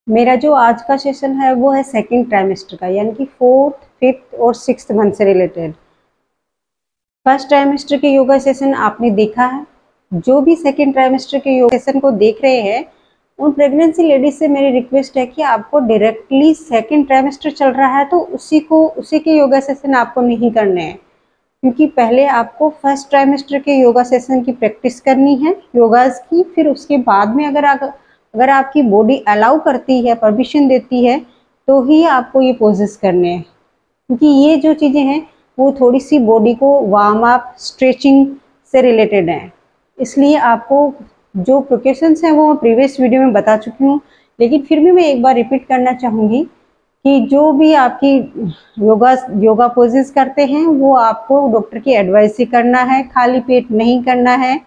मेरा जो आज का सेशन है वो है सेकंड ट्राइमेस्टर का, यानी कि 4th, 5th और 6th मंथ से रिलेटेड। फर्स्ट ट्राइमेस्टर के योगा सेशन आपने देखा है। जो भी सेकंड ट्राइमेस्टर के योगा सेशन को देख रहे हैं, उन प्रेगनेंसी लेडीज से मेरी रिक्वेस्ट है कि आपको डायरेक्टली सेकंड ट्राइमेस्टर चल रहा है तो उसी के योगा सेशन आपको नहीं करने हैं, क्योंकि पहले आपको फर्स्ट ट्राइमेस्टर के योगा सेशन की प्रैक्टिस करनी है योगाज की। फिर उसके बाद में अगर आपकी बॉडी अलाउ करती है, परमिशन देती है, तो ही आपको ये पोजेस करने हैं, क्योंकि ये जो चीज़ें हैं वो थोड़ी सी बॉडी को वार्म अप, स्ट्रेचिंग से रिलेटेड हैं। इसलिए आपको जो प्रिकॉशंस हैं वो मैं प्रीवियस वीडियो में बता चुकी हूँ, लेकिन फिर भी मैं एक बार रिपीट करना चाहूँगी कि जो भी आपकी योगा पोजेस करते हैं वो आपको डॉक्टर की एडवाइस से करना है, खाली पेट नहीं करना है।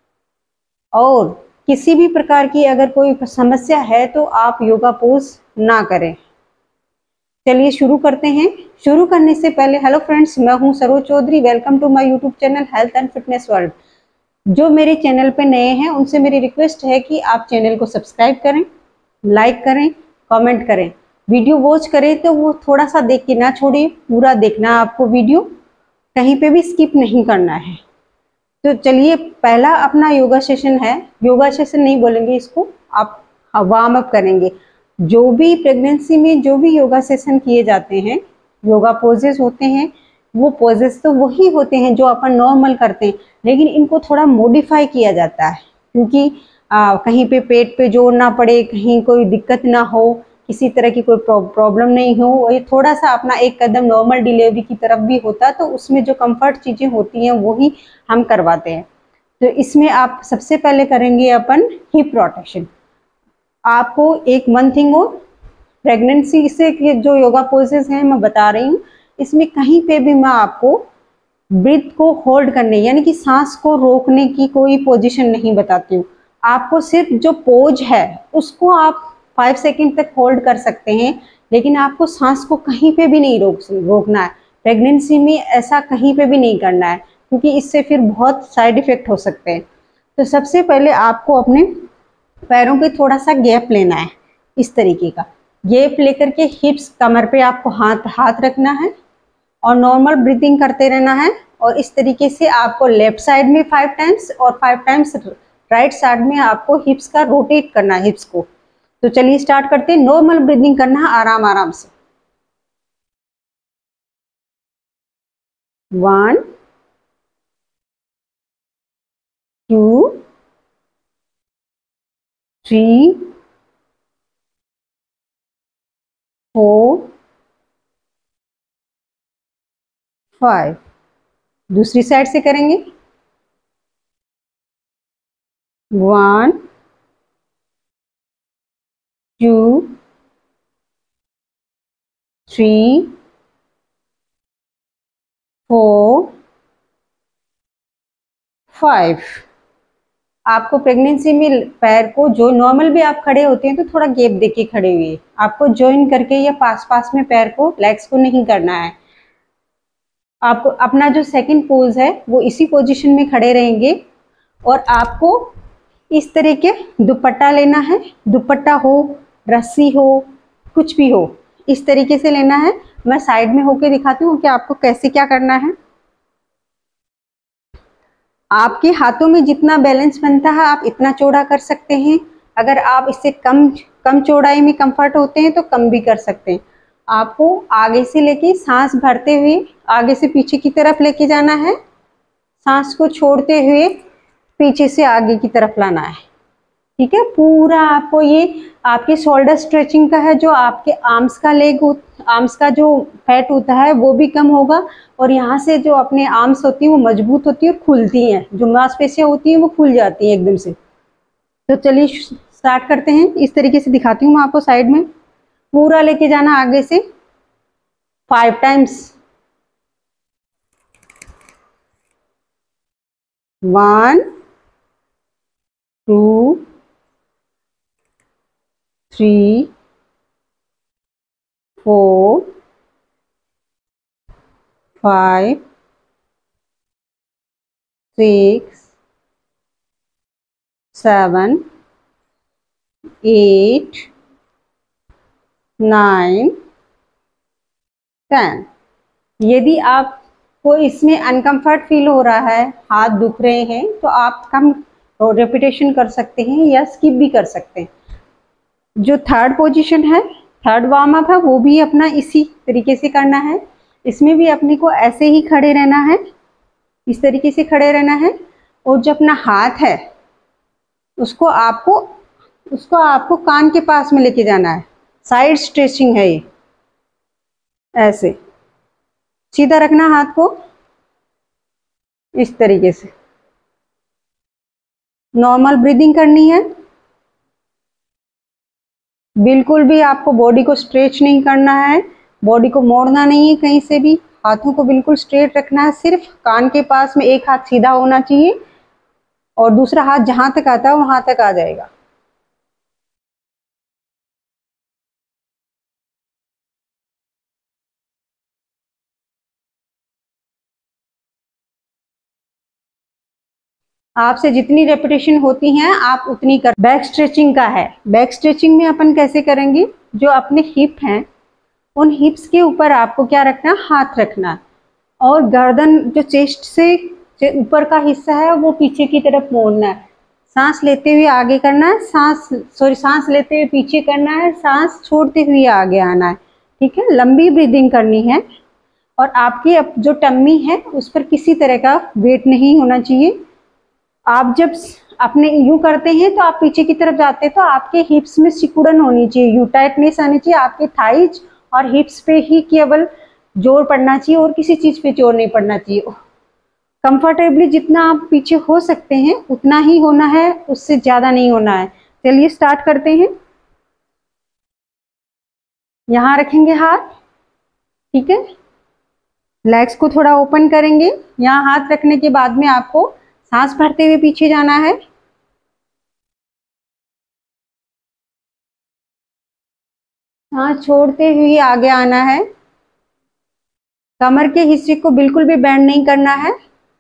और किसी भी प्रकार की अगर कोई समस्या है तो आप योगा पोज ना करें। चलिए शुरू करते हैं। शुरू करने से पहले हेलो फ्रेंड्स, मैं हूं Saroj Chaudhary. Welcome to my YouTube channel health and fitness world. जो मेरे चैनल पे नए हैं उनसे मेरी रिक्वेस्ट है कि आप चैनल को सब्सक्राइब करें, लाइक करें, कमेंट करें। वीडियो वॉच करें तो वो थोड़ा सा देख के ना छोड़िए, पूरा देखना आपको वीडियो, कहीं पे भी स्किप नहीं करना है। तो चलिए, पहला अपना योगा सेशन है। योगा सेशन नहीं बोलेंगे इसको, आप वार्म अप करेंगे। जो भी प्रेगनेंसी में जो भी योगा सेशन किए जाते हैं, योगा पोजेस होते हैं, वो पोजेस तो वही होते हैं जो अपन नॉर्मल करते हैं, लेकिन इनको थोड़ा मॉडिफाई किया जाता है, क्योंकि कहीं पे पेट पे जोर ना पड़े, कहीं कोई दिक्कत ना हो, किसी तरह की कोई प्रॉब्लम नहीं हो, और ये थोड़ा सा अपना एक कदम नॉर्मल डिलीवरी की तरफ भी होता है, तो उसमें जो कंफर्ट चीज़ें होती हैं वही हम करवाते हैं। तो इसमें आप सबसे पहले करेंगे अपन हिप रोटेशन। आपको एक वन थिंग और, प्रेगनेंसी से जो योगा पोजेस हैं मैं बता रही हूँ, इसमें कहीं पे भी मैं आपको ब्रीथ को होल्ड करने, यानी कि सांस को रोकने की कोई पोजीशन नहीं बताती हूँ। आपको सिर्फ जो पोज है उसको आप 5 सेकंड तक होल्ड कर सकते हैं, लेकिन आपको सांस को कहीं पे भी नहीं रोकना है। प्रेगनेंसी में ऐसा कहीं पे भी नहीं करना है, क्योंकि इससे फिर बहुत साइड इफेक्ट हो सकते हैं। तो सबसे पहले आपको अपने पैरों पे थोड़ा सा गैप लेना है, इस तरीके का गैप लेकर के हिप्स, कमर पे आपको हाथ रखना है और नॉर्मल ब्रीथिंग करते रहना है। और इस तरीके से आपको लेफ्ट साइड में 5 टाइम्स और 5 टाइम्स राइट साइड में आपको हिप्स का रोटेट करना है, हिप्स को। तो चलिए स्टार्ट करते हैं। नॉर्मल ब्रीथिंग करना है, आराम आराम से। 1 2 3 4 5। दूसरी साइड से करेंगे। 1 2 3 4 5। आपको प्रेगनेंसी में पैर को, जो नॉर्मल भी आप खड़े होते हैं तो थोड़ा गैप देके खड़े हुए, आपको ज्वाइन करके या पास पास में पैर को, लेग्स को नहीं करना है। आपको अपना जो सेकंड पोज है वो इसी पोजीशन में खड़े रहेंगे। और आपको इस तरह के दुपट्टा लेना है, दुपट्टा हो, रस्सी हो, कुछ भी हो, इस तरीके से लेना है। मैं साइड में होके दिखाती हूँ कि आपको कैसे क्या करना है। आपके हाथों में जितना बैलेंस बनता है आप इतना चौड़ा कर सकते हैं। अगर आप इससे कम कम चौड़ाई में कंफर्ट होते हैं तो कम भी कर सकते हैं। आपको आगे से लेके सांस भरते हुए आगे से पीछे की तरफ लेके जाना है, सांस को छोड़ते हुए पीछे से आगे की तरफ लाना है। ठीक है, पूरा आपको ये आपके शोल्डर स्ट्रेचिंग का है, जो आपके आर्म्स का आर्म्स का जो फैट होता है वो भी कम होगा, और यहाँ से जो अपने आर्म्स होती हैं वो मजबूत होती है और खुलती हैं, जो मांसपेशियां होती हैं वो खुल जाती हैं एकदम से। तो चलिए स्टार्ट करते हैं। इस तरीके से दिखाती हूँ मैं आपको। साइड में पूरा लेके जाना आगे से 5 टाइम्स। 1 2 3 4 5 6 7 8 9, 10। यदि आपको इसमें अनकंफर्ट फील हो रहा है, हाथ दुख रहे हैं, तो आप कम रेपिटेशन कर सकते हैं या स्किप भी कर सकते हैं। जो थर्ड पोजीशन है, थर्ड वार्म अप है, वो भी अपना इसी तरीके से करना है। इसमें भी अपने को ऐसे ही खड़े रहना है, इस तरीके से खड़े रहना है। और जो अपना हाथ है उसको आपको कान के पास में लेके जाना है। साइड स्ट्रेचिंग है ये। ऐसे सीधा रखना हाथ को, इस तरीके से नॉर्मल ब्रीदिंग करनी है। बिल्कुल भी आपको बॉडी को स्ट्रेच नहीं करना है, बॉडी को मोड़ना नहीं है कहीं से भी। हाथों को बिल्कुल स्ट्रेट रखना है, सिर्फ कान के पास में एक हाथ सीधा होना चाहिए और दूसरा हाथ जहां तक आता है वहां तक आ जाएगा। आपसे जितनी रेपिटेशन होती हैं आप उतनी कर। बैक स्ट्रेचिंग का है। बैक स्ट्रेचिंग में अपन कैसे करेंगे, जो अपने हिप हैं उन हिप्स के ऊपर आपको क्या रखना है, हाथ रखना है। और गर्दन जो चेस्ट से ऊपर का हिस्सा है वो पीछे की तरफ मोड़ना है। सांस लेते हुए आगे करना है, सांस लेते हुए पीछे करना है, सांस छोड़ते हुए आगे आना है। ठीक है, लंबी ब्रीदिंग करनी है। और आपकी जो टम्मी है उस पर किसी तरह का वेट नहीं होना चाहिए। आप जब अपने यूं करते हैं तो आप पीछे की तरफ जाते हैं तो आपके हिप्स में सिकुड़न होनी चाहिए, यू टाइटनेस आनी चाहिए। आपके थाइज और हिप्स पे ही केवल जोर पड़ना चाहिए और किसी चीज पे जोर नहीं पड़ना चाहिए। कंफर्टेबली जितना आप पीछे हो सकते हैं उतना ही होना है, उससे ज्यादा नहीं होना है। चलिए स्टार्ट करते हैं। यहाँ रखेंगे हाथ, ठीक है। लेग्स को थोड़ा ओपन करेंगे। यहाँ हाथ रखने के बाद में आपको सांस भरते हुए पीछे जाना है। सांस छोड़ते हुए आगे आना है। कमर के हिस्से को बिल्कुल भी बेंड नहीं करना है।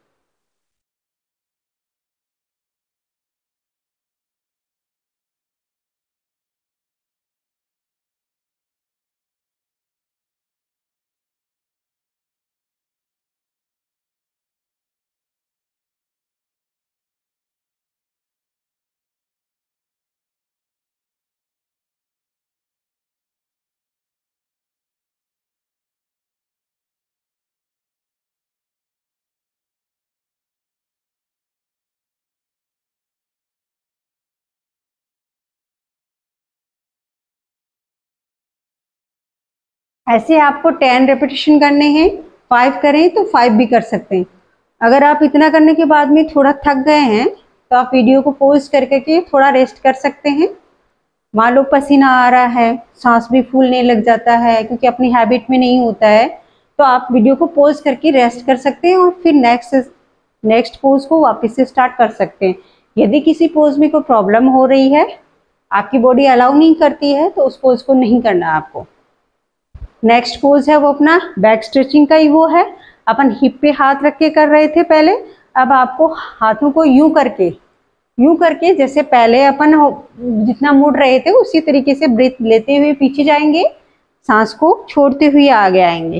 ऐसे आपको 10 रेपिटेशन करने हैं। 5 करें तो 5 भी कर सकते हैं। अगर आप इतना करने के बाद में थोड़ा थक गए हैं तो आप वीडियो को पॉज करके थोड़ा रेस्ट कर सकते हैं। मान लो पसीना आ रहा है, सांस भी फूलने लग जाता है क्योंकि अपनी हैबिट में नहीं होता है, तो आप वीडियो को पॉज करके रेस्ट कर सकते हैं और फिर नेक्स्ट पोज को वापस से स्टार्ट कर सकते हैं। यदि किसी पोज में कोई प्रॉब्लम हो रही है, आपकी बॉडी अलाउ नहीं करती है, तो उस पोज को नहीं करना आपको। नेक्स्ट पोज है वो अपना बैक स्ट्रेचिंग का ही वो है। अपन हिप पे हाथ रख के कर रहे थे पहले। अब आपको हाथों को यूं करके जैसे पहले अपन जितना मुड़ रहे थे उसी तरीके से ब्रीथ लेते हुए पीछे जाएंगे, सांस को छोड़ते हुए आगे आएंगे।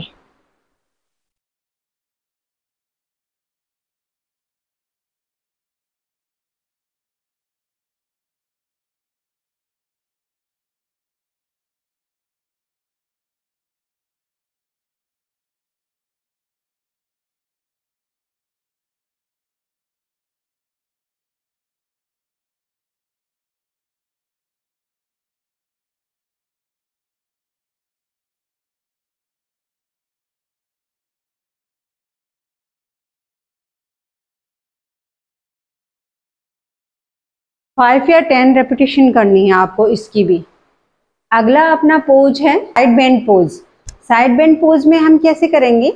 फाइव या 10 रेपिटेशन करनी है आपको इसकी भी। अगला अपना पोज है side bend pose. Side bend pose में हम कैसे करेंगे,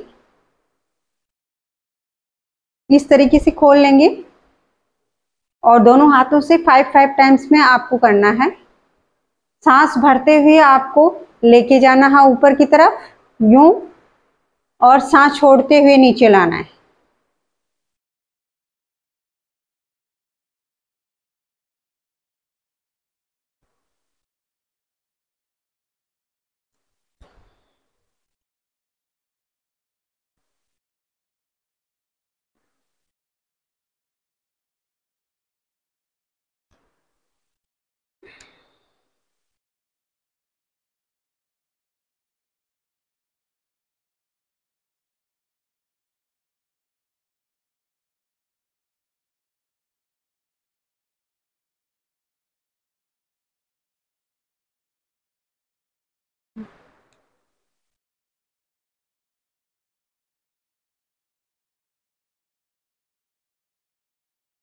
इस तरीके से खोल लेंगे और दोनों हाथों से 5 टाइम्स में आपको करना है। सांस भरते हुए आपको लेके जाना है ऊपर की तरफ यूं, और सांस छोड़ते हुए नीचे लाना है।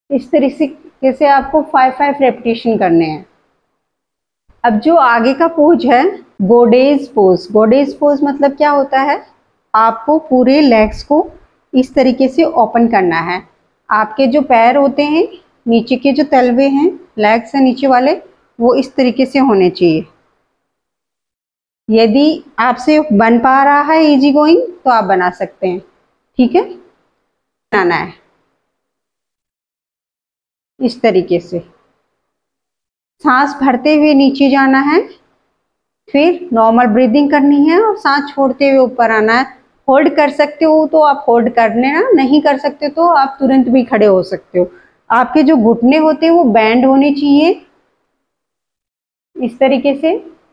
इस तरीके से आपको 5 रेपिटेशन करने हैं। अब जो आगे का पोज है गोडेज पोज, गोडेज पोज मतलब क्या होता है, आपको पूरे लेग्स को इस तरीके से ओपन करना है। आपके जो पैर होते हैं, नीचे के जो तलवे हैं, लेग्स हैं नीचे वाले, वो इस तरीके से होने चाहिए। यदि आपसे बन पा रहा है इजी गोइंग तो आप बना सकते हैं, ठीक है। बनाना है इस तरीके से, सांस भरते हुए नीचे जाना है, फिर नॉर्मल ब्रीदिंग करनी है और सांस छोड़ते हुए ऊपर आना है। होल्ड कर सकते हो तो आप होल्ड कर लेना, नहीं कर सकते तो आप तुरंत भी खड़े हो सकते हो। आपके जो घुटने होते हैं वो बैंड होने चाहिए इस तरीके से।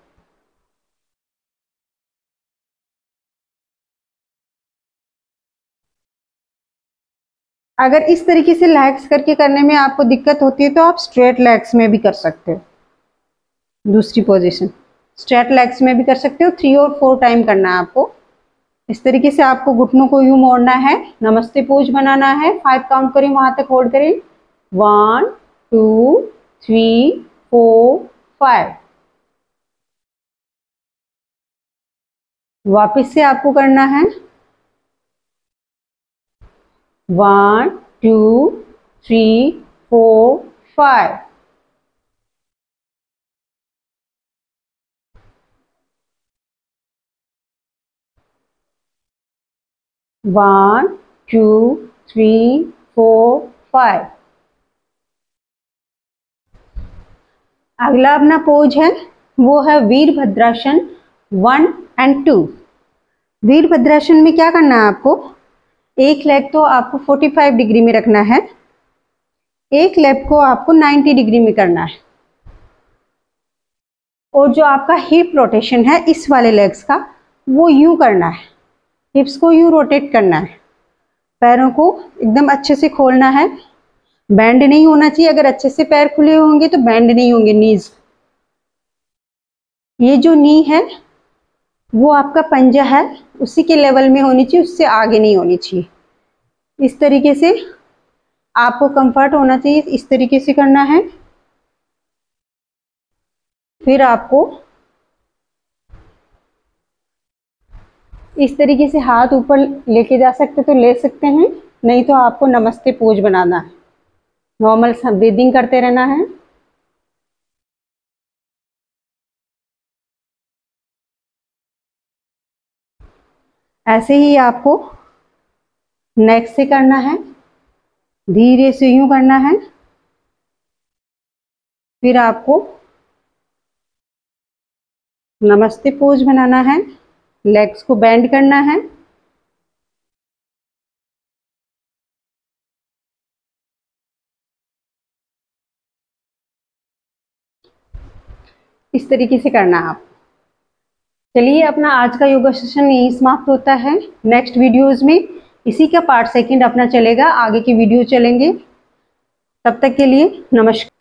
अगर इस तरीके से लेग्स करके करने में आपको दिक्कत होती है तो आप स्ट्रेट लेग्स में भी कर सकते हो। दूसरी पोजीशन स्ट्रेट लेग्स में भी कर सकते हो, 3 और 4 टाइम करना है आपको। इस तरीके से आपको घुटनों को यूं मोड़ना है, नमस्ते पोज बनाना है। 5 काउंट करें, वहां तक होल्ड करें, 1 2 3 4 5। वापस से आपको करना है 1 2 3 4 5। One two three four 5। अगला अपना पोज है वो है वीरभद्रासन 1 और 2। वीरभद्रासन में क्या करना है आपको, एक लेग तो आपको 45 डिग्री में रखना है, एक लेग को आपको 90 डिग्री में करना है। और जो आपका हिप रोटेशन है इस वाले लेग्स का, वो यूं करना है, हिप्स को यूं रोटेट करना है, पैरों को एकदम अच्छे से खोलना है, बैंड नहीं होना चाहिए। अगर अच्छे से पैर खुले होंगे तो बैंड नहीं होंगे नीज। ये जो नी है वो आपका पंजा है उसी के लेवल में होनी चाहिए, उससे आगे नहीं होनी चाहिए। इस तरीके से आपको कंफर्ट होना चाहिए, इस तरीके से करना है। फिर आपको इस तरीके से हाथ ऊपर लेके जा सकते तो ले सकते हैं, नहीं तो आपको नमस्ते पोज बनाना है। नॉर्मल ब्रीदिंग करते रहना है। ऐसे ही आपको नेक से करना है, धीरे से यूं करना है। फिर आपको नमस्ते पोज बनाना है, लेग्स को बेंड करना है। इस तरीके से करना है आप। चलिए अपना आज का योगा सेशन यही समाप्त होता है। नेक्स्ट वीडियोस में इसी का पार्ट सेकंड अपना चलेगा, आगे की वीडियो चलेंगे। तब तक के लिए नमस्कार।